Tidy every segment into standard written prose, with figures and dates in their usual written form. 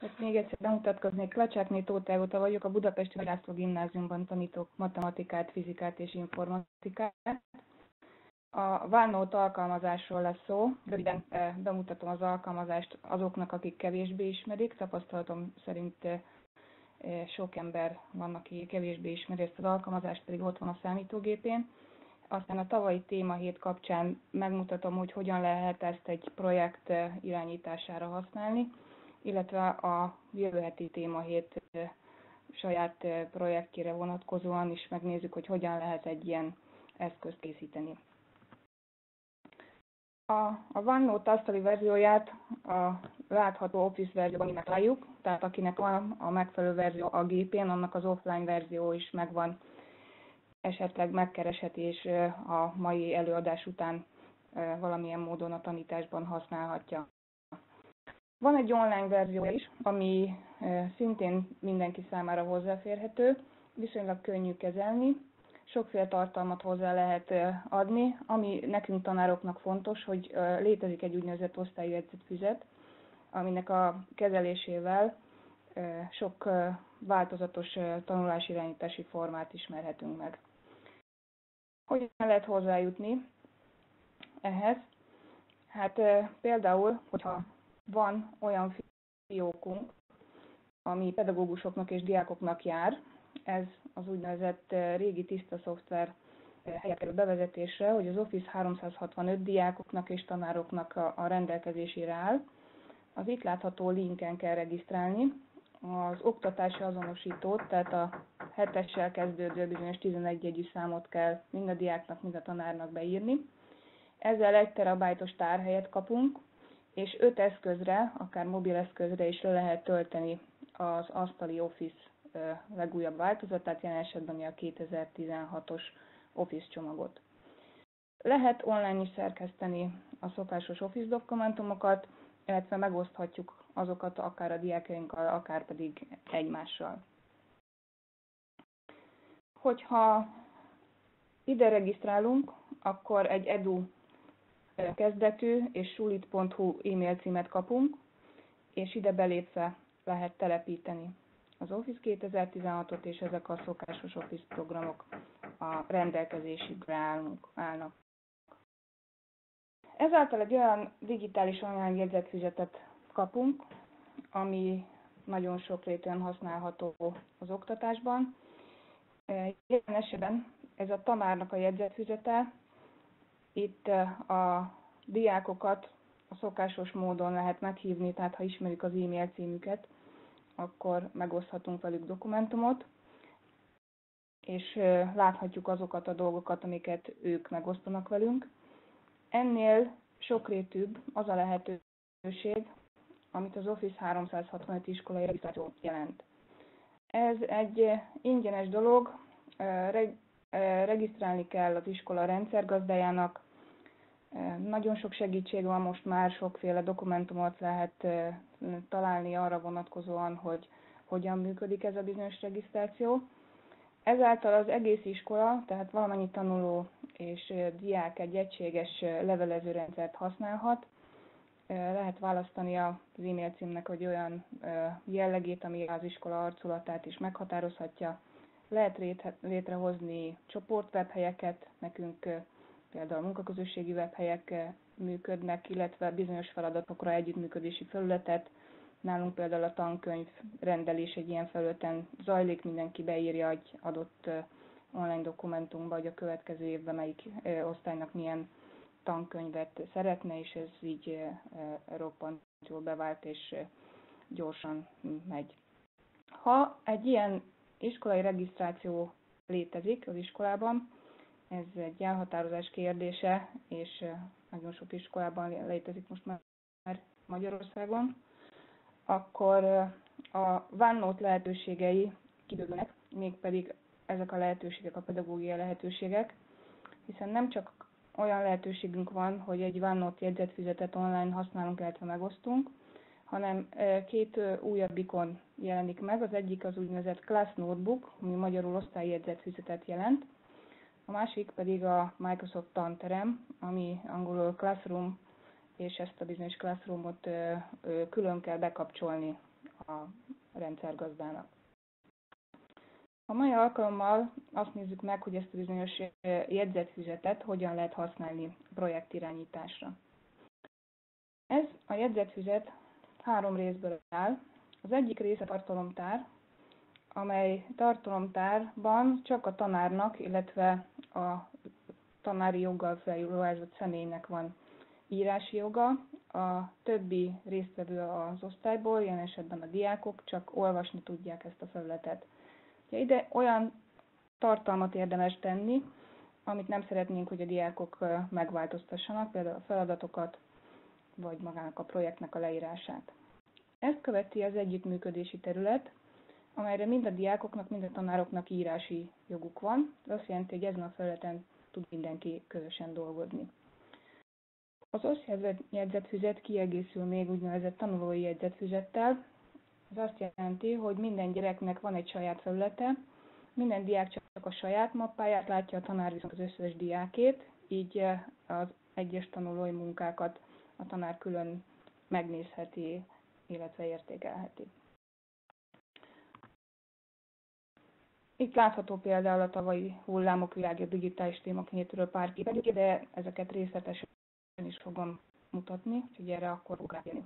Még egyszer bemutatkoznék, Klacsák Tóth Ágota vagyok, a Budapesti László Gimnáziumban tanítok matematikát, fizikát és informatikát. A OneNote alkalmazásról lesz szó, röviden bemutatom az alkalmazást azoknak, akik kevésbé ismerik, tapasztalatom szerint sok ember van, aki kevésbé ismeri ezt az alkalmazást, pedig ott van a számítógépén. Aztán a tavalyi témahét kapcsán megmutatom, hogy hogyan lehet ezt egy projekt irányítására használni, illetve a jövő heti témahét saját projektjére vonatkozóan is megnézzük, hogy hogyan lehet egy ilyen eszközt készíteni. A OneNote asztali verzióját a látható Office verzióban megtaláljuk, tehát akinek van a megfelelő verzió a gépén, annak az offline verzió is megvan, esetleg megkeresheti és a mai előadás után valamilyen módon a tanításban használhatja. Van egy online verzió is, ami szintén mindenki számára hozzáférhető, viszonylag könnyű kezelni, sokféle tartalmat hozzá lehet adni, ami nekünk tanároknak fontos, hogy létezik egy úgynevezett osztályjegyzetfüzet, aminek a kezelésével sok változatos tanulásirányítási formát ismerhetünk meg. Hogyan lehet hozzájutni ehhez? Hát például, hogyha van olyan fiókunk, ami pedagógusoknak és diákoknak jár, ez az úgynevezett régi tiszta szoftver helyett kerül bevezetésre, hogy az Office 365 diákoknak és tanároknak a rendelkezésére áll. Az itt látható linken kell regisztrálni. Az oktatási azonosítót, tehát a 7-essel kezdődő bizonyos 11 jegyű számot kell mind a diáknak, mind a tanárnak beírni. Ezzel 1 terabájtos tárhelyet kapunk, és 5 eszközre, akár mobileszközre is le lehet tölteni az asztali Office legújabb változatát, jelen esetben a 2016-os Office csomagot. Lehet online is szerkeszteni a szokásos Office dokumentumokat, illetve megoszthatjuk azokat akár a diákjainkkal, akár pedig egymással. Hogyha ide regisztrálunk, akkor egy edu kezdetű és sulit.hu e-mail címet kapunk, és ide belépve lehet telepíteni az Office 2016-ot, és ezek a szokásos Office programok a rendelkezésükre állnak. Ezáltal egy olyan digitális online jegyzetfüzetet kapunk, ami nagyon sokrétűen használható az oktatásban. Jelen esetben ez a tanárnak a jegyzetfüzete, itt a diákokat a szokásos módon lehet meghívni, tehát ha ismerik az e-mail címüket, akkor megoszthatunk velük dokumentumot, és láthatjuk azokat a dolgokat, amiket ők megosztanak velünk. Ennél sokrétűbb az a lehetőség, amit az Office 365 iskolai regisztráció jelent. Ez egy ingyenes dolog, regisztrálni kell az iskola rendszergazdájának. Nagyon sok segítség van most már, sokféle dokumentumot lehet találni arra vonatkozóan, hogy hogyan működik ez a bizonyos regisztráció. Ezáltal az egész iskola, tehát valamennyi tanuló és diák egy egységes levelezőrendszert használhat. Lehet választani az e-mail címnek egy olyan jellegét, ami az iskola arculatát is meghatározhatja. Lehet létrehozni csoportwebhelyeket, nekünk például munkaközösségi webhelyek működnek, illetve bizonyos feladatokra együttműködési felületet. Nálunk például a tankönyv rendelés egy ilyen felületen zajlik, mindenki beírja egy adott online dokumentumba, hogy a következő évben melyik osztálynak milyen tankönyvet szeretne, és ez így roppant jól bevált és gyorsan megy. Ha egy ilyen iskolai regisztráció létezik az iskolában, ez egy elhatározás kérdése, és nagyon sok iskolában létezik most már Magyarországon, akkor a OneNote lehetőségei kibővülnek, mégpedig ezek a lehetőségek a pedagógiai lehetőségek, hiszen nem csak olyan lehetőségünk van, hogy egy OneNote jegyzetfüzetet online használunk, illetve megosztunk, hanem 2 újabb ikon jelenik meg. Az egyik az úgynevezett Class Notebook, ami magyarul osztályjegyzetfüzetet jelent, a másik pedig a Microsoft Tanterem, ami angolul Classroom, és ezt a bizonyos Classroomot külön kell bekapcsolni a rendszergazdának. A mai alkalommal azt nézzük meg, hogy ezt a bizonyos jegyzetfüzetet hogyan lehet használni projektirányításra. Ez a jegyzetfüzet 3 részből áll. Az egyik része tartalomtár, amely tartalomtárban csak a tanárnak, illetve a tanári joggal felruházott személynek van írási joga. A többi résztvevő az osztályból, ilyen esetben a diákok csak olvasni tudják ezt a felületet. Ide olyan tartalmat érdemes tenni, amit nem szeretnénk, hogy a diákok megváltoztassanak, például a feladatokat, vagy magának a projektnek a leírását. Ezt követi az együttműködési terület, amelyre mind a diákoknak, mind a tanároknak írási joguk van. Ez azt jelenti, hogy ezen a felületen tud mindenki közösen dolgozni. Az osztályjegyzetfüzet kiegészül még úgynevezett tanulói jegyzetfüzettel. Ez azt jelenti, hogy minden gyereknek van egy saját felülete, minden diák csak a saját mappáját látja, a tanár viszont az összes diákét, így az egyes tanulói munkákat a tanár külön megnézheti, illetve értékelheti. Itt látható például a tavalyi hullámok világja digitális témakényétől pár képet, de ezeket részletesen is fogom mutatni, úgyhogy erre akkor fogok rátérni.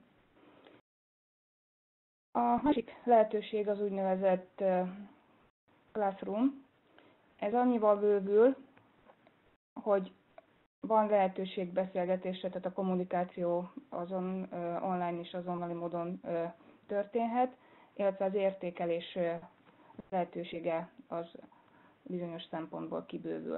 A másik lehetőség az úgynevezett Classroom. Ez annyival bővül, hogy van lehetőség beszélgetésre, tehát a kommunikáció azon online és azonnali módon történhet, illetve az értékelés lehetősége az bizonyos szempontból kibővül.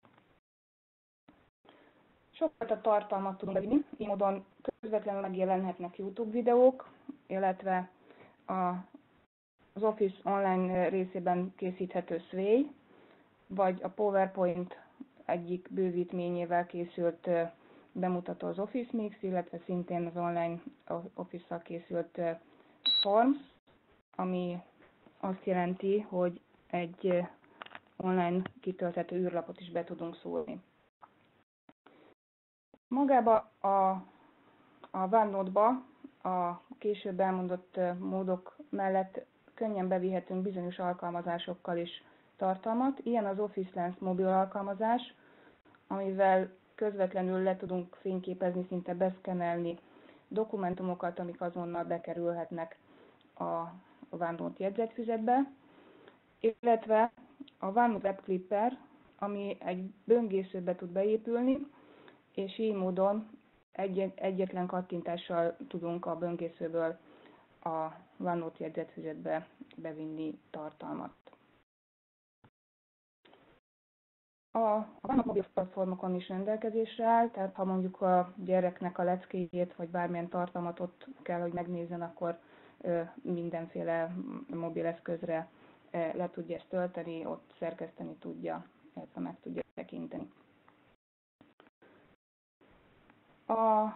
Sokat tartalmat tudunk bevinni, így módon közvetlenül megjelenhetnek YouTube videók, illetve az Office online részében készíthető Sway, vagy a PowerPoint egyik bővítményével készült bemutató az Office Mix, illetve szintén az online Office-szal készült Forms, ami azt jelenti, hogy egy online kitölthető űrlapot is be tudunk szólni. Magába a OneNote-ba a később elmondott módok mellett könnyen bevihetünk bizonyos alkalmazásokkal is tartalmat. Ilyen az Office Lens mobil alkalmazás, amivel közvetlenül le tudunk fényképezni, szinte beszkennelni dokumentumokat, amik azonnal bekerülhetnek a OneNote jegyzetfüzetbe, illetve a OneNote Web Clipper, ami egy böngészőbe tud beépülni, és így módon egyetlen kattintással tudunk a böngészőből a OneNote jegyzetfüzetbe bevinni tartalmat. A OneNote mobil platformokon is rendelkezésre áll, tehát ha mondjuk a gyereknek a leckéjét, vagy bármilyen tartalmat ott kell, hogy megnézzen, akkor mindenféle mobileszközre le tudja ezt tölteni, ott szerkeszteni tudja, illetve meg tudja tekinteni. A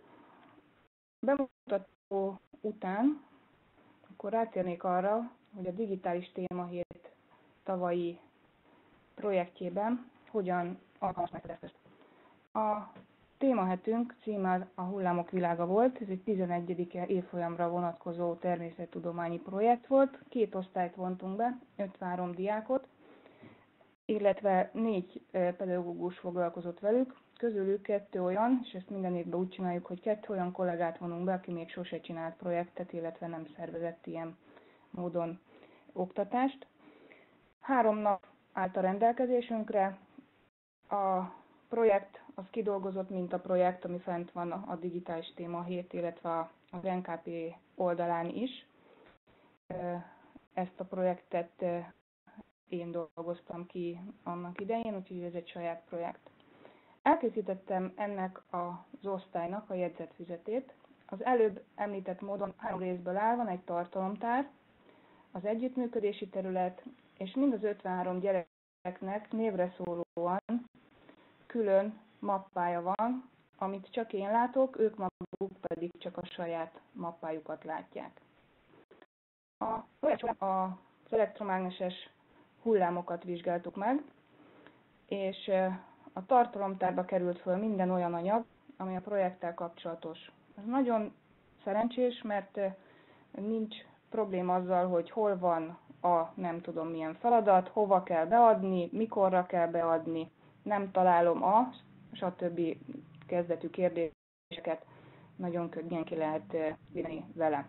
bemutató után akkor rátérnék arra, hogy a digitális témahét tavalyi projektjében hogyan alkalmazták ezt eszközt. A témahetünk címe a Hullámok világa volt, ez egy 11. évfolyamra vonatkozó természettudományi projekt volt. 2 osztályt vontunk be, 53 diákot, illetve 4 pedagógus foglalkozott velük. Közülük 2 olyan, és ezt minden évben úgy csináljuk, hogy 2 olyan kollégát vonunk be, aki még sose csinált projektet, illetve nem szervezett ilyen módon oktatást. 3 nap állt a rendelkezésünkre. A projekt az kidolgozott mintaprojekt, ami fent van a digitális témahét, illetve az NKP oldalán is. Ezt a projektet én dolgoztam ki annak idején, úgyhogy ez egy saját projekt. Elkészítettem ennek az osztálynak a jegyzetfüzetét. Az előbb említett módon 3 részből áll, van egy tartalomtár, az együttműködési terület, és mind az 53 gyereknek névre szólóan külön mappája van, amit csak én látok, ők maguk pedig csak a saját mappájukat látják. A projektben az elektromágneses hullámokat vizsgáltuk meg, és a tartalomtárba került föl minden olyan anyag, ami a projekttel kapcsolatos. Ez nagyon szerencsés, mert nincs probléma azzal, hogy hol van a nem tudom milyen feladat, hova kell beadni, mikorra kell beadni, nem találom a, stb. Kezdetű kérdéseket nagyon könnyen ki lehet vinni vele.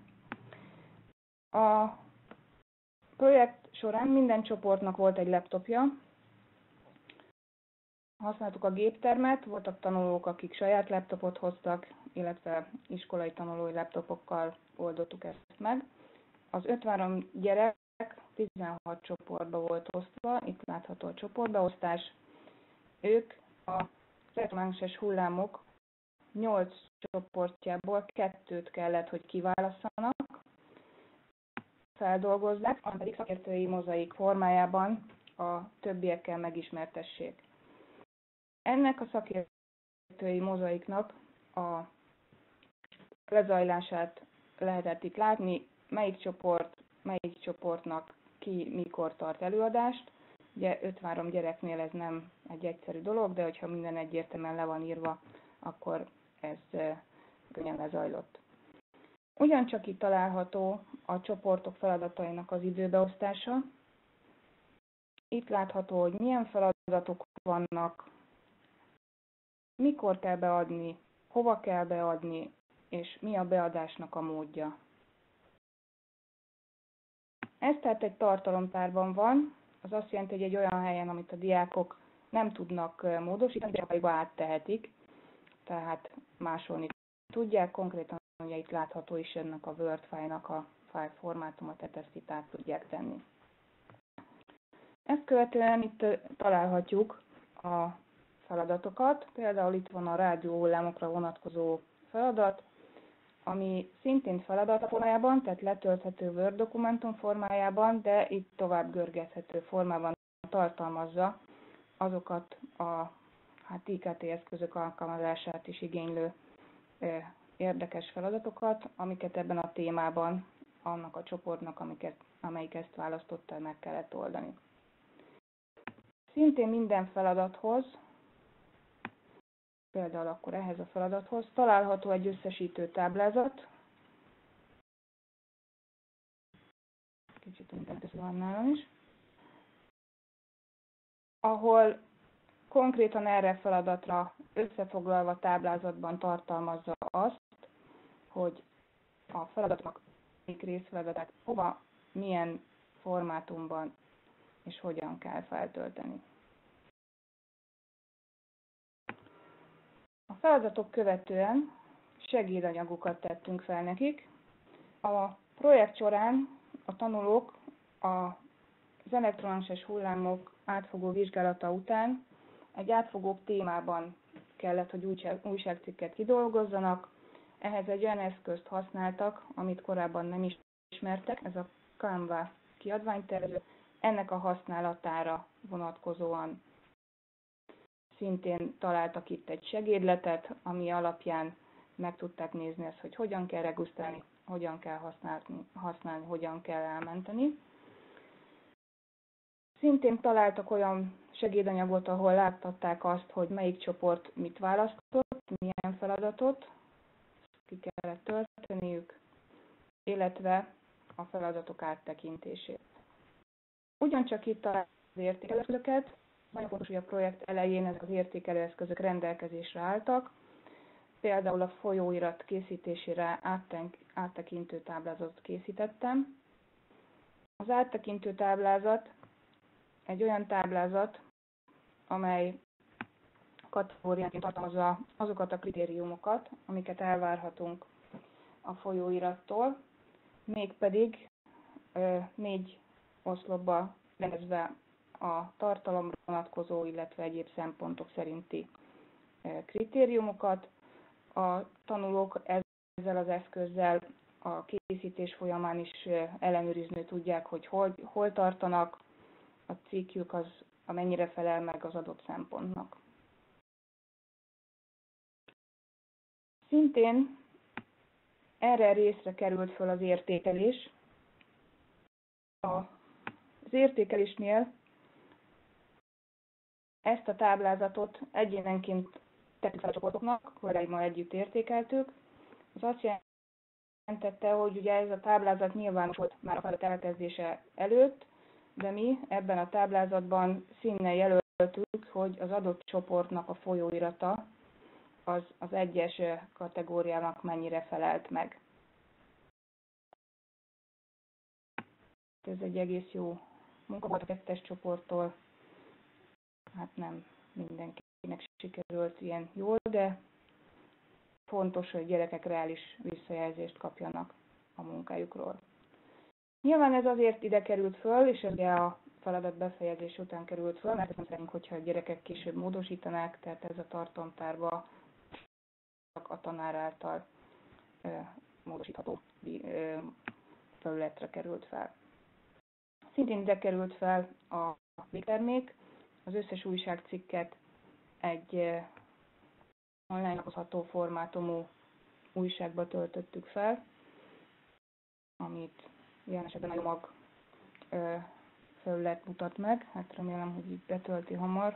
A projekt során minden csoportnak volt egy laptopja, használtuk a géptermet, voltak tanulók, akik saját laptopot hoztak, illetve iskolai tanulói laptopokkal oldottuk ezt meg. Az 53 gyerek 16 csoportba volt osztva, itt látható a csoportbeosztás. Ők az elektromágneses hullámok 8 csoportjából 2-t kellett, hogy kiválasszanak, feldolgozzák, hanem pedig szakértői mozaik formájában a többiekkel megismertessék. Ennek a szakértői mozaiknak a lezajlását lehetett itt látni, melyik csoportnak ki mikor tart előadást. Ugye 53 gyereknél ez nem egy egyszerű dolog, de hogyha minden egyértelműen le van írva, akkor ez könnyen lezajlott. Ugyancsak itt található a csoportok feladatainak az időbeosztása. Itt látható, hogy milyen feladatok vannak, mikor kell beadni, hova kell beadni, és mi a beadásnak a módja. Ez tehát egy tartalomtárban van, az azt jelenti, hogy egy olyan helyen, amit a diákok nem tudnak módosítani, de áttehetik, tehát másolni tudják, konkrétan ugye itt látható is ennek a Word file-nak a file formátumot, tehát ezt itt át tudják tenni. Ezt követően itt találhatjuk a feladatokat, például itt van a rádióhullámokra vonatkozó feladat, ami szintén feladat formájában, tehát letölthető Word dokumentum formájában, de itt tovább görgethető formában tartalmazza azokat a IKT eszközök alkalmazását is igénylő érdekes feladatokat, amiket ebben a témában annak a csoportnak, amelyik ezt választotta, meg kellett oldani. Szintén minden feladathoz, például akkor ehhez a feladathoz található egy összesítő táblázat. Kicsit mindent ez van nálam is. Ahol konkrétan erre a feladatra összefoglalva táblázatban tartalmazza azt, hogy a feladatnak melyik részfeladatát hova, milyen formátumban és hogyan kell feltölteni. A feladatok követően segédanyagokat tettünk fel nekik. A projekt során a tanulók az elektromágneses hullámok átfogó vizsgálata után egy átfogó témában kellett, hogy újságcikket kidolgozzanak. Ehhez egy olyan eszközt használtak, amit korábban nem ismertek, ez a Canva kiadványtervező. Ennek a használatára vonatkozóan szintén találtak itt egy segédletet, ami alapján meg tudták nézni ezt, hogy hogyan kell regisztrálni, hogyan kell használni, hogyan kell elmenteni. Szintén találtak olyan segédanyagot, ahol láttatták azt, hogy melyik csoport mit választott, milyen feladatot, ki kellett tölteniük, illetve a feladatok áttekintését. Ugyancsak itt találtak az értékelőeszközöket. Nagyon fontos, hogy a projekt elején ezek az értékelőeszközök rendelkezésre álltak. Például a folyóirat készítésére áttekintő táblázatot készítettem. Az áttekintő táblázat egy olyan táblázat, amely kategóriánként tartalmazza azokat a kritériumokat, amiket elvárhatunk a folyóirattól, mégpedig 4 oszlopba rendezve a tartalomra vonatkozó, illetve egyéb szempontok szerinti kritériumokat. A tanulók ezzel az eszközzel a készítés folyamán is ellenőrizni tudják, hogy hol tartanak, a cikkjük az amennyire felel meg az adott szempontnak. Szintén erre a részre került föl az értékelés. Az értékelésnél ezt a táblázatot egyénenként tettük fel a csoportoknak, kollégáimmal együtt értékeltük. Az azt bejelentette, hogy ugye ez a táblázat nyilvános volt már a feladat elkezdése előtt, de mi ebben a táblázatban színnel jelöltük, hogy az adott csoportnak a folyóirata az egyes kategóriának mennyire felelt meg. Ez egy egész jó munka volt a 2-es csoporttól. Hát nem mindenkinek sikerült ilyen jól, de fontos, hogy gyerekek reális visszajelzést kapjanak a munkájukról. Nyilván ez azért ide került föl, és ez a feladat befejezés után került föl, mert nem szeretnénk, hogyha a gyerekek később módosítanák, tehát ez a tartalomtárba a tanár által módosítható felületre került fel. Szintén ide került fel a végtermék, az összes újságcikket egy online lapozható formátumú újságba töltöttük fel, amit ilyen esetben a mag felület mutat meg, hát remélem, hogy így betölti hamar.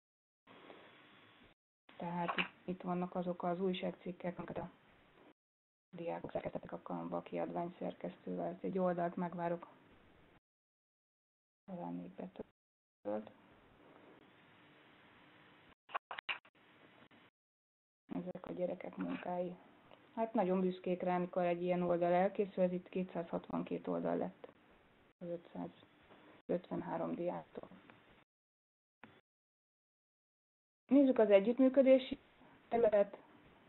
Tehát itt vannak azok az újságcikkek, amiket a diákok szerkesztettek a Canva kiadvány szerkesztővel. Ezt egy oldalt megvárok, talán még betölt. Ezek a gyerekek munkái. Hát nagyon büszkék rá, amikor egy ilyen oldal elkészül, ez itt 262 oldal lett az 553 diáktól. Nézzük az együttműködési területet.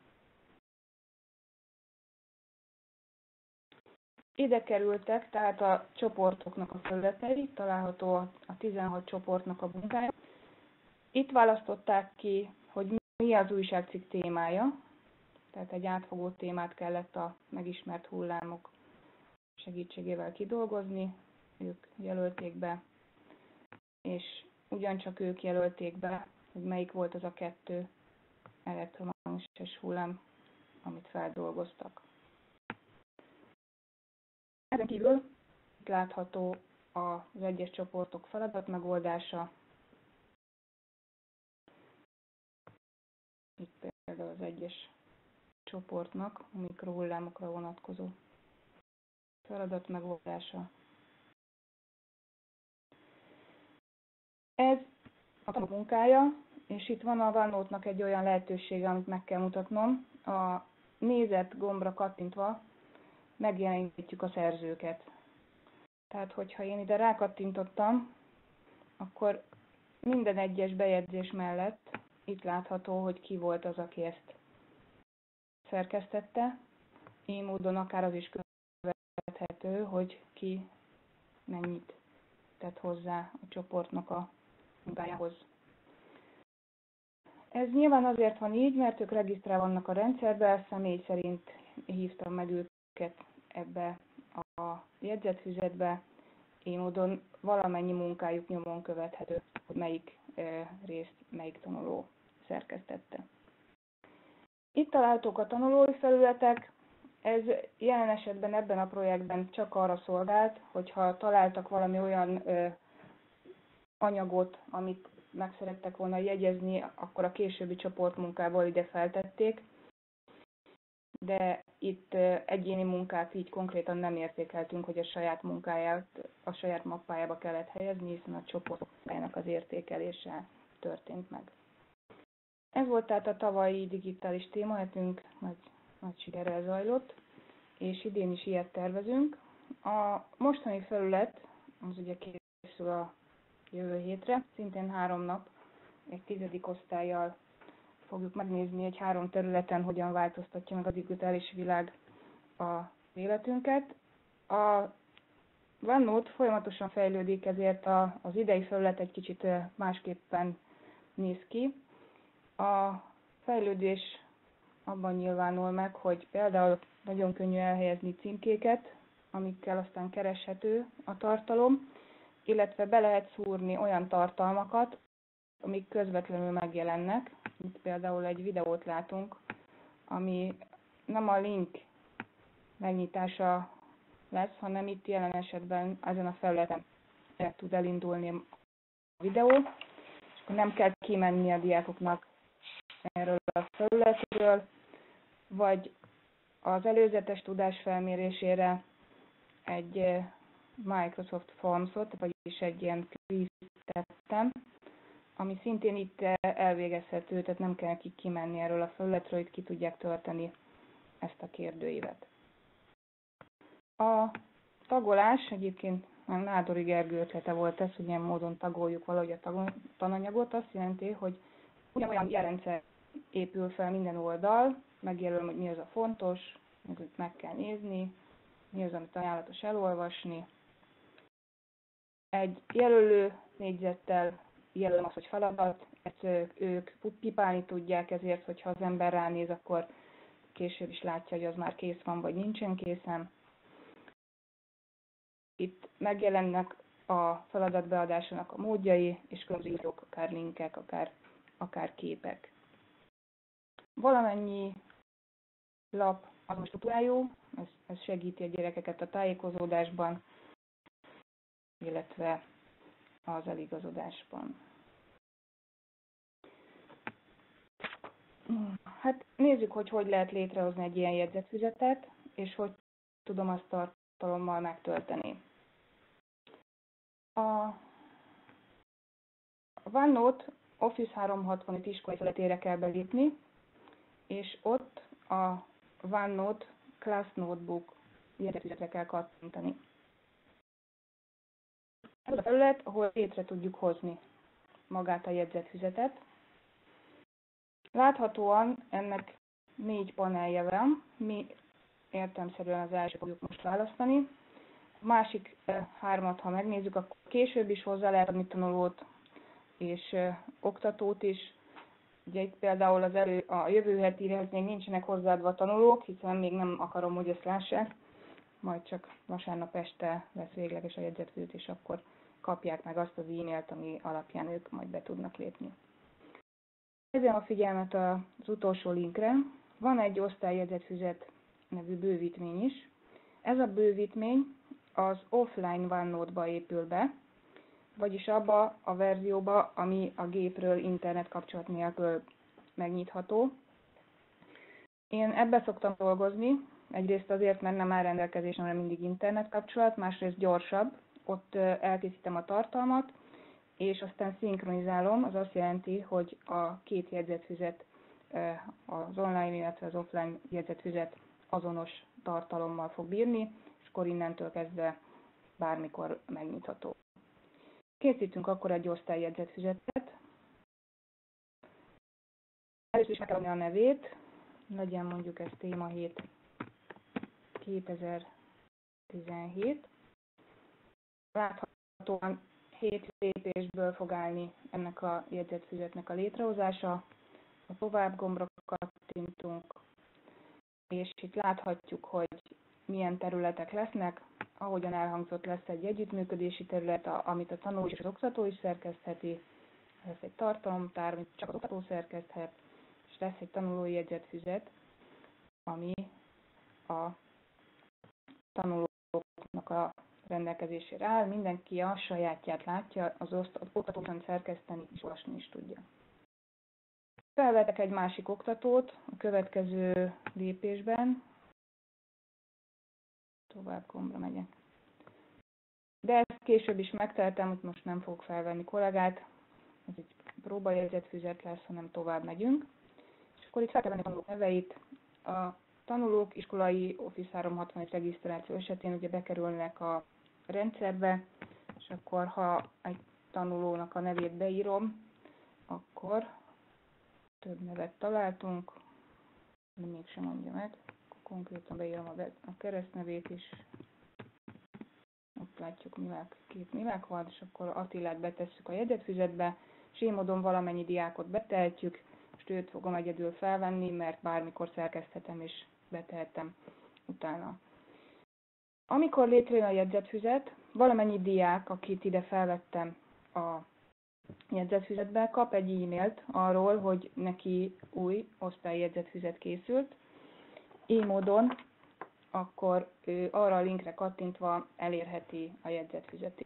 Ide kerültek, tehát a csoportoknak a felületei, található a 16 csoportnak a munkája. Itt választották ki, hogy mi az újságcikk témája, tehát egy átfogó témát kellett a megismert hullámok segítségével kidolgozni, ők jelölték be, és ugyancsak ők jelölték be, hogy melyik volt az a 2 elektromágneses hullám, amit feldolgoztak. Ezen kívül itt látható az egyes csoportok feladatmegoldása. Itt például az egyes csoportnak a mikrohullámokra vonatkozó feladatmegoldása. Ez a tanuló munkája, és itt van a OneNote-nak egy olyan lehetősége, amit meg kell mutatnom. A nézet gombra kattintva megjelenítjük a szerzőket. Tehát, hogyha én ide rákattintottam, akkor minden egyes bejegyzés mellett itt látható, hogy ki volt az, aki ezt szerkesztette. Így módon akár az is követhető, hogy ki mennyit tett hozzá a csoportnak a munkájához. Ez nyilván azért van így, mert ők regisztrálva vannak a rendszerben, személy szerint hívtam meg őket ebbe a jegyzetfüzetbe, így módon valamennyi munkájuk nyomon követhető, hogy melyik részt melyik tanuló szerkesztette. Itt találhatók a tanulói felületek, ez jelen esetben ebben a projektben csak arra szolgált, hogyha találtak valami olyan anyagot, amit meg szerettek volna jegyezni, akkor a későbbi csoportmunkából ide feltették, de itt egyéni munkát így konkrétan nem értékeltünk, hogy a saját munkáját a saját mappájába kellett helyezni, hiszen a csoportmunkájának az értékelése történt meg. Ez volt tehát a tavalyi digitális témahetünk, nagy sikerrel zajlott, és idén is ilyet tervezünk. A mostani felület, az ugye készül a jövő hétre, szintén 3 nap, egy 10. osztállyal fogjuk megnézni, hogy 3 területen hogyan változtatja meg a digitális világ az életünket. A OneNote folyamatosan fejlődik, ezért az idei felület egy kicsit másképpen néz ki. A fejlődés abban nyilvánul meg, hogy például nagyon könnyű elhelyezni címkéket, amikkel aztán kereshető a tartalom, illetve be lehet szúrni olyan tartalmakat, amik közvetlenül megjelennek. Itt például egy videót látunk, ami nem a link megnyitása lesz, hanem itt jelen esetben ezen a felületen tud elindulni a videó, és akkor nem kell kimenni a diákoknak erről a felületről, vagy Az előzetes tudás felmérésére egy Microsoft Forms-ot, vagyis egy ilyen quizt tettem, ami szintén itt elvégezhető, tehát nem kell nekik kimenni erről a felületről, itt ki tudják tölteni ezt a kérdőívet. A tagolás egyébként Nádori Gergő ötlete volt ez, hogy ilyen módon tagoljuk valahogy a tananyagot. Azt jelenti, hogy ugyanolyan jelrendszer épül fel minden oldal, megjelölöm, hogy mi az a fontos, amit meg kell nézni, mi az, amit ajánlatos elolvasni. Egy jelölő négyzettel jelölöm azt, hogy feladat, ezt ők pipálni tudják, ezért, hogyha az ember ránéz, akkor később is látja, hogy az már kész van, vagy nincsen készen. Itt megjelennek a feladat beadásának a módjai, és különböző akár linkek, akár képek. Valamennyi lap azonos struktúrájú, ez segíti a gyerekeket a tájékozódásban, illetve az eligazodásban. Hát nézzük, hogy lehet létrehozni egy ilyen jegyzetfüzetet, és hogy tudom azt tartalommal megtölteni. A OneNote Office 365 iskolai felületére kell belépni, és ott a OneNote Class Notebook jegyzetfüzetre kell kattintani. Ez a felület, ahol létre tudjuk hozni magát a jegyzetfüzetet. Láthatóan ennek 4 panelje van, mi értelemszerűen az első fogjuk most választani. A másik 3-at, ha megnézzük, akkor később is hozzá lehet adni tanulót és oktatót is. Ugye itt például a jövő hetire még nincsenek hozzáadva tanulók, hiszen még nem akarom, hogy ezt lássák. Majd csak vasárnap este lesz végleges a jegyzetfüzet, és akkor kapják meg azt az e-mailt, ami alapján ők majd be tudnak lépni. Ezzel a figyelmet az utolsó linkre. Van egy osztályjegyzetfüzet nevű bővítmény is. Ez a bővítmény az offline OneNote-ba épül be, vagyis abba a verzióba, ami a gépről internet kapcsolat nélkül megnyitható. Én ebbe szoktam dolgozni, egyrészt azért, mert nem áll rendelkezésemre mindig internet kapcsolat, másrészt gyorsabb, ott elkészítem a tartalmat, és aztán szinkronizálom, az azt jelenti, hogy a két jegyzetfüzet, az online, illetve az offline jegyzetfüzet azonos tartalommal fog bírni, és akkor innentől kezdve bármikor megnyitható. Készítünk akkor egy osztályjegyzetfüzetet. Először is meg kell adni a nevét, legyen mondjuk ez téma 7 2017. Láthatóan 7 lépésből fog állni ennek a jegyzetfüzetnek a létrehozása. A tovább gombra kattintunk, és itt láthatjuk, hogy milyen területek lesznek. Ahogyan elhangzott, lesz egy együttműködési terület, amit a tanuló és az oktató is szerkesztheti, lesz egy tartalomtár, amit csak az oktató szerkeszthet, és lesz egy tanulói jegyzetfüzet, ami a tanulóknak a rendelkezésére áll. Mindenki a sajátját látja, az oktatóban szerkeszteni és olvasni is tudja. Felvetek egy másik oktatót a következő lépésben. Tovább gombra megyek. De ezt később is megtehetem, hogy most nem fogok felvenni kollégát. Ez egy próbajegyzetfüzet lesz, hanem tovább megyünk. És akkor itt fel kell venni a tanulók neveit. A tanulók iskolai Office 365 regisztráció esetén ugye bekerülnek a rendszerbe, és akkor ha egy tanulónak a nevét beírom, akkor több nevet találtunk, de mégsem mondja meg. Konkrétan beírom a keresztnevét is. Ott látjuk, két Milák van, és akkor Attilát betesszük a jegyzetfüzetbe, és így módon valamennyi diákot betehetjük, most őt fogom egyedül felvenni, mert bármikor szerkeszthetem és betehetem utána. Amikor létrejön a jegyzetfüzet, valamennyi diák, akit ide felvettem a jegyzetfüzetbe, kap egy e-mailt arról, hogy neki új osztályjegyzetfüzet készült. Így módon akkor ő arra a linkre kattintva elérheti a jegyzetfüzetét.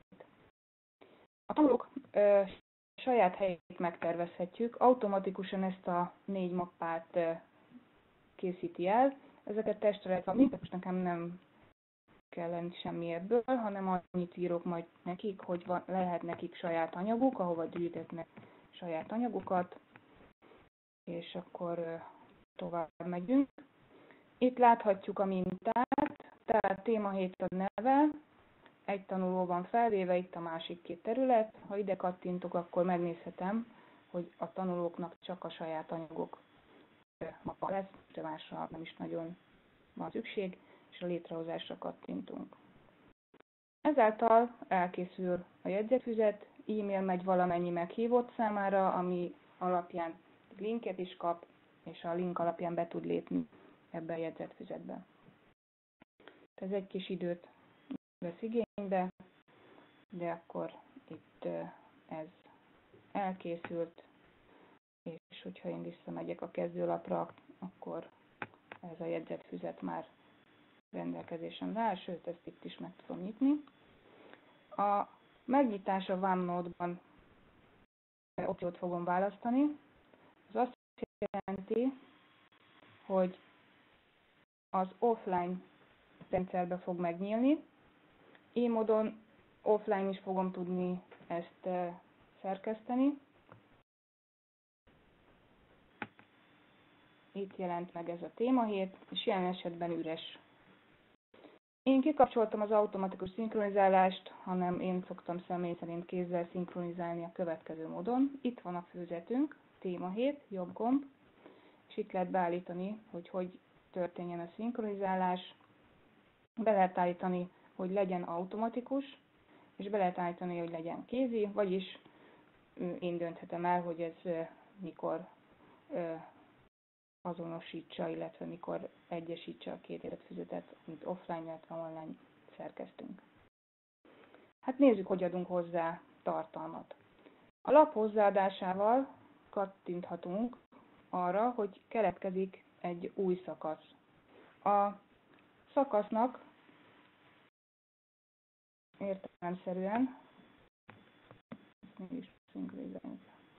A tanulók saját helyét megtervezhetjük, automatikusan ezt a 4 mappát készíti el. Ezeket testre lehet szabni, most nekem nem kell lenni semmi ebből, hanem annyit írok majd nekik, hogy lehet nekik saját anyaguk, ahova gyűjtetnek saját anyagukat, és akkor tovább megyünk. Itt láthatjuk a mintát, tehát témahét a neve, egy tanuló van felvéve, itt a másik két terület. Ha ide kattintok, akkor megnézhetem, hogy a tanulóknak csak a saját anyagok mapa lesz, de másra nem is nagyon van szükség, és a létrehozásra kattintunk. Ezáltal elkészül a jegyzetfüzet, e-mail megy valamennyi meghívott számára, ami alapján linket is kap, és a link alapján be tud lépni ebbe a jegyzetfüzetbe. Ez egy kis időt vesz igénybe, de akkor itt ez elkészült, és hogyha én visszamegyek a kezdőlapra, akkor ez a jegyzetfüzet már rendelkezésemre áll, sőt, ezt itt is meg tudom nyitni. A megnyitás a OneNote-ban opciót fogom választani. Ez azt jelenti, hogy az offline rendszerbe fog megnyílni. Így módon offline is fogom tudni ezt szerkeszteni. Itt jelent meg ez a témahét, és jelen esetben üres. Én kikapcsoltam az automatikus szinkronizálást, hanem én szoktam személy szerint kézzel szinkronizálni a következő módon. Itt van a főzetünk, témahét, jobb gomb, és itt lehet beállítani, hogy történjen a szinkronizálás. Be lehet állítani, hogy legyen automatikus, és be lehet állítani, hogy legyen kézi, vagyis én dönthetem el, hogy ez mikor azonosítsa, illetve mikor egyesítse a két életfüzetet, mint offline, illetve online szerkesztünk. Hát nézzük, hogy adunk hozzá tartalmat. A lap hozzáadásával kattinthatunk arra, hogy keletkezik egy új szakasz. A szakasznak értelemszerűen, mégis szinkronizálni,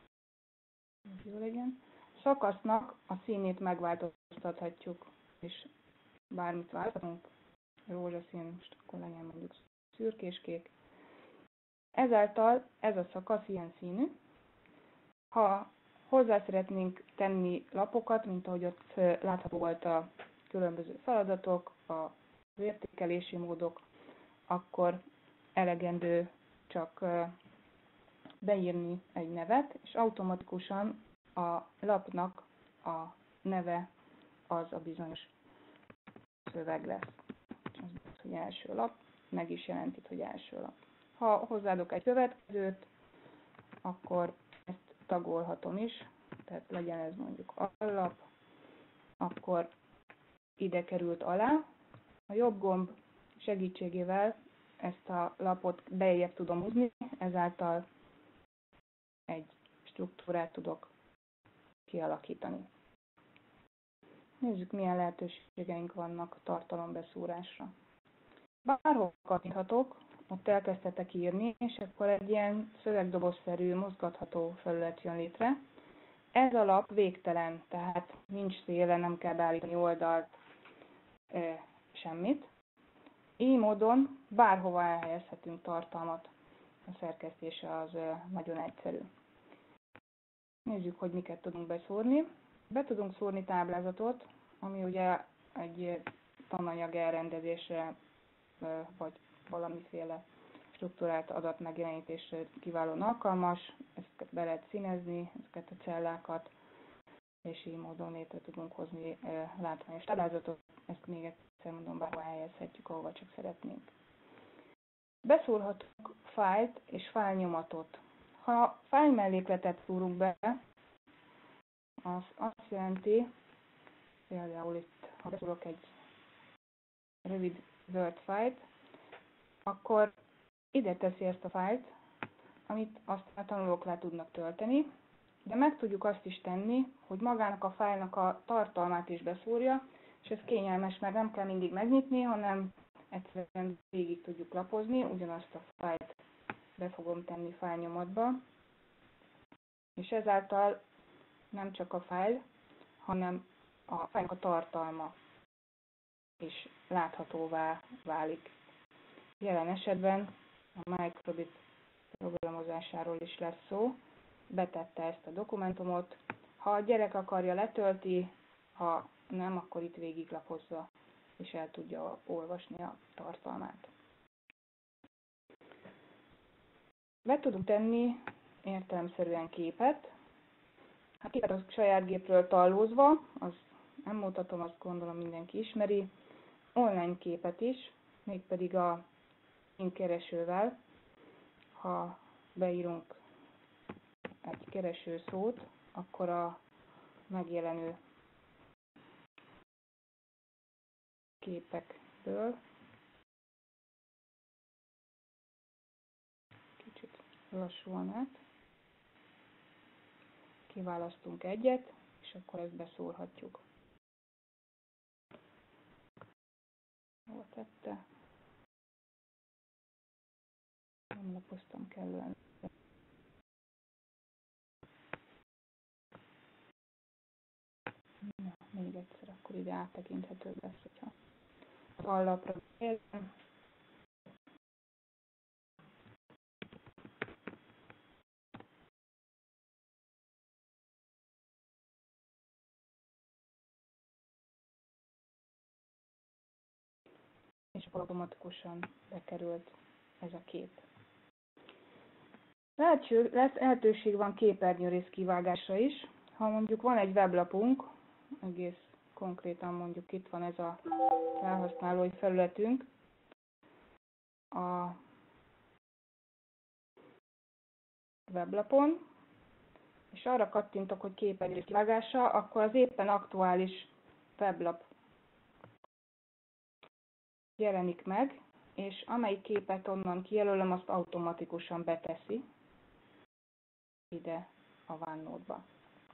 jó legyen. Szakasznak a színét megváltoztathatjuk, és bármit változtatunk, rózsaszín, most akkor legyen mondjuk szürkéskék. Ezáltal ez a szakasz ilyen színű. Ha hozzá szeretnénk tenni lapokat, mint ahogy ott látható volt a különböző feladatok, az értékelési módok, akkor elegendő csak beírni egy nevet, és automatikusan a lapnak a neve az a bizonyos szöveg lesz. Az, hogy első lap, meg is jelent itt, hogy első lap. Ha hozzáadok egy következőt, akkor ezt tagolhatom is, tehát legyen ez mondjuk allap, akkor ide került alá. A jobb gomb segítségével ezt a lapot beljebb tudom húzni, ezáltal egy struktúrát tudok kialakítani. Nézzük, milyen lehetőségeink vannak a tartalombeszúrásra. Bárhol kattinthatok, ott elkezdhetek írni, és akkor egy ilyen szövegdobozszerű, mozgatható felület jön létre. Ez a lap végtelen, tehát nincs széle, nem kell beállítani oldalt, semmit. Így módon bárhova elhelyezhetünk tartalmat. A szerkesztése az nagyon egyszerű. Nézzük, hogy miket tudunk beszúrni. Be tudunk szúrni táblázatot, ami ugye egy tananyag elrendezésre, vagy valamiféle struktúrált adatmegjelenítésre kiválóan alkalmas. Ezeket be lehet színezni, ezeket a cellákat, és így módon létre tudunk hozni látványos táblázatot. Ezt még egyszer mondom, bárhol helyezhetjük, ahova csak szeretnénk. Beszúrhatunk fájlt és fájlnyomatot. Ha fájlmellékletet szúrunk be, az azt jelenti, például itt, ha beszúrok egy rövid Word fájlt, akkor ide teszi ezt a fájlt, amit azt a tanulók le tudnak tölteni, de meg tudjuk azt is tenni, hogy magának a fájlnak a tartalmát is beszúrja, és ez kényelmes, mert nem kell mindig megnyitni, hanem egyszerűen végig tudjuk lapozni, ugyanazt a fájlt be fogom tenni fájlnyomatba, és ezáltal nem csak a fájl, hanem a fájlnak a tartalma is láthatóvá válik. Jelen esetben a Microbit programozásáról is lesz szó. Betette ezt a dokumentumot. Ha a gyerek akarja, letölti, ha nem, akkor itt végiglapozza, és el tudja olvasni a tartalmát. Be tudunk tenni értelemszerűen képet. A képet a saját gépről tallózva, az nem mutatom, azt gondolom mindenki ismeri. Online képet is, mégpedig a keresővel. Ha beírunk egy keresőszót, akkor a megjelenő képekből kicsit lassuljon át, kiválasztunk egyet, és akkor ezt beszúrhatjuk. Hol tette? Nem lapoztam kellően. Na, még egyszer, akkor ide áttekinthető lesz, hogyha az allapra érzem. És akkor automatikusan bekerült ez a kép. Lehetőség van képernyőrész kivágásra is. Ha mondjuk van egy weblapunk, egész konkrétan mondjuk itt van ez a felhasználói felületünk, a weblapon, és arra kattintok, hogy képernyőrész kivágása, akkor az éppen aktuális weblap jelenik meg, és amelyik képet onnan kijelölöm, azt automatikusan beteszi ide a OneNote-ba.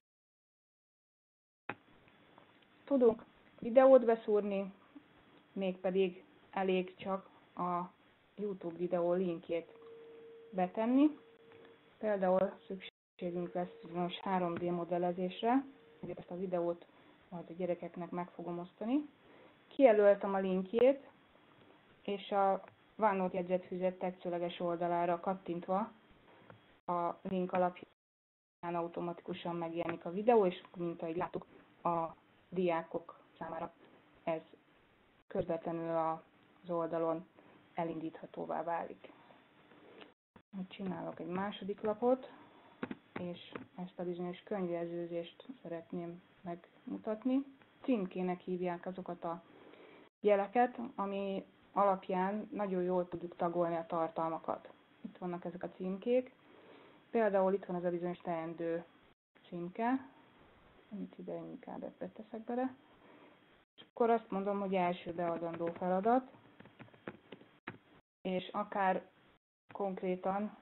Tudunk videót beszúrni, mégpedig elég csak a YouTube videó linkjét betenni. Például szükségünk lesz bizonyos 3D modellezésre, ezért ezt a videót majd a gyerekeknek meg fogom osztani. Kijelöltem a linkjét, és a OneNote jegyzetfüzet tetszőleges oldalára kattintva a link alapján automatikusan megjelenik a videó, és mint ahogy láttuk, a diákok számára ez közvetlenül az oldalon elindíthatóvá válik. Csinálok egy második lapot, és ezt a bizonyos könyvjelzőzést szeretném megmutatni. Címkének hívják azokat a jeleket, ami alapján nagyon jól tudjuk tagolni a tartalmakat. Itt vannak ezek a címkék. Például itt van ez a bizonyos teendő címke, amit ide inkább beteszek bele. És akkor azt mondom, hogy első beadandó feladat, és akár konkrétan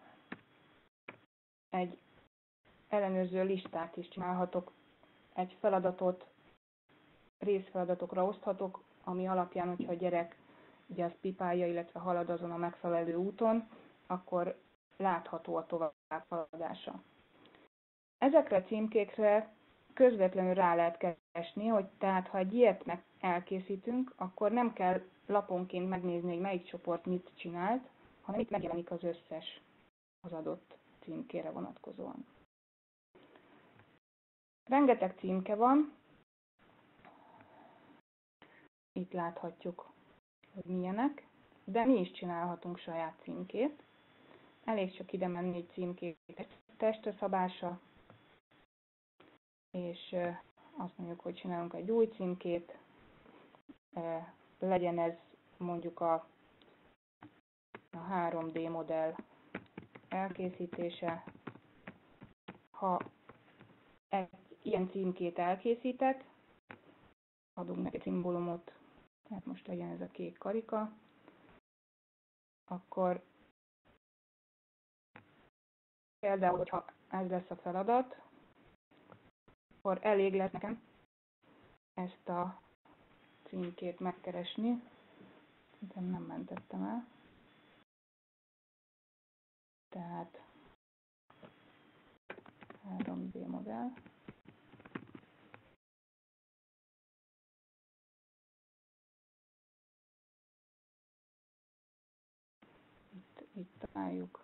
egy ellenőrző listát is csinálhatok, egy feladatot részfeladatokra oszthatok, ami alapján, hogyha a gyerek ugye azt pipálja, illetve halad azon a megfelelő úton, akkor látható a továbbhaladása. Ezekre a címkékre közvetlenül rá lehet keresni, hogy tehát ha egy ilyet elkészítünk, akkor nem kell laponként megnézni, hogy melyik csoport mit csinált, hanem itt megjelenik az összes az adott címkére vonatkozóan. Rengeteg címke van, itt láthatjuk, hogy milyenek, de mi is csinálhatunk saját címkét. Elég csak ide menni egy címkék testre szabása, és azt mondjuk, hogy csinálunk egy új címkét, legyen ez mondjuk a 3D modell elkészítése. Ha egy ilyen címkét elkészítek, adunk neki szimbólumot, tehát most legyen ez a kék karika, akkor például, hogyha ez lesz a feladat, akkor elég lesz nekem ezt a címkét megkeresni, de nem mentettem el. Tehát 3D modell. fájljuk.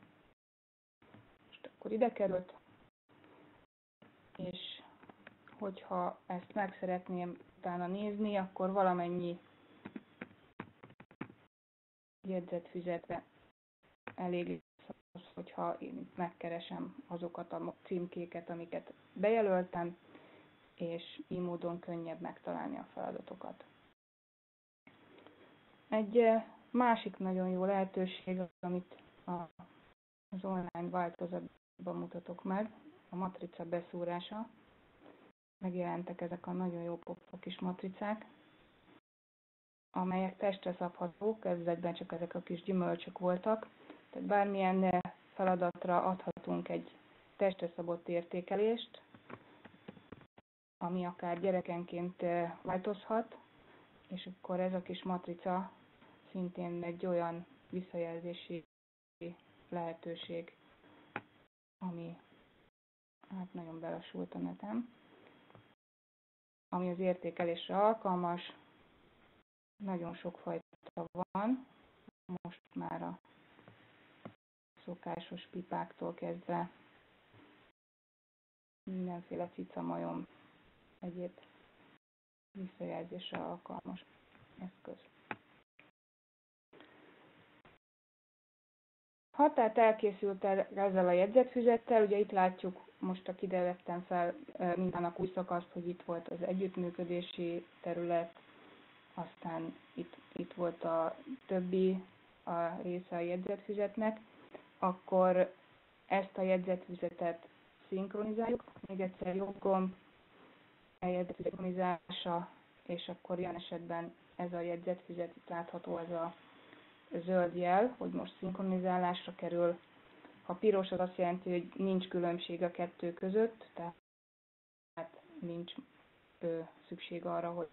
Most akkor ide került, és hogyha ezt meg szeretném utána nézni, akkor valamennyi jegyzetfüzetre elég az, hogyha én megkeresem azokat a címkéket, amiket bejelöltem, és így módon könnyebb megtalálni a feladatokat. Egy másik nagyon jó lehetőség, amit az online változatban mutatok meg, a matrica beszúrása. Megjelentek ezek a nagyon jó pofa kis matricák, amelyek testre szabhatók, kezdetben csak ezek a kis gyümölcsök voltak. Tehát bármilyen feladatra adhatunk egy testre szabott értékelést, ami akár gyerekenként változhat, és akkor ez a kis matrica szintén egy olyan visszajelzési lehetőség, ami hát nagyon belassult a neten, ami az értékelésre alkalmas. Nagyon sok fajta van, most már a szokásos pipáktól kezdve mindenféle cica-majom, egyéb visszajelzésre alkalmas eszköz. Ha tehát elkészült ezzel a jegyzetfüzettel, ugye itt látjuk, most a ide vettem fel mintának új szakaszt, hogy itt volt az együttműködési terület, aztán itt volt a többi a része a jegyzetfüzetnek, akkor ezt a jegyzetfüzetet szinkronizáljuk, még egyszer jobb gomb, a jegyzetfüzet szinkronizálása, és akkor ilyen esetben ez a jegyzetfüzet itt látható, ez a zöld jel, hogy most szinkronizálásra kerül. Ha piros, az azt jelenti, hogy nincs különbség a kettő között, tehát nincs szükség arra, hogy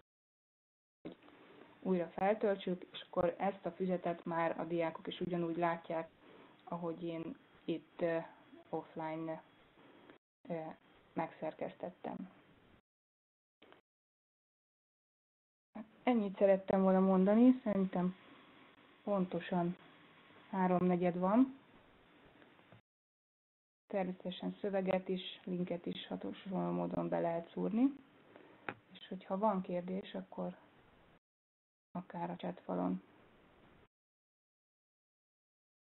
újra feltöltsük, és akkor ezt a füzetet már a diákok is ugyanúgy látják, ahogy én itt offline megszerkesztettem. Ennyit szerettem volna mondani, szerintem pontosan 3/4 van. Természetesen szöveget is, linket is hasonló módon be lehet szúrni. És hogyha van kérdés, akkor akár a chatfalon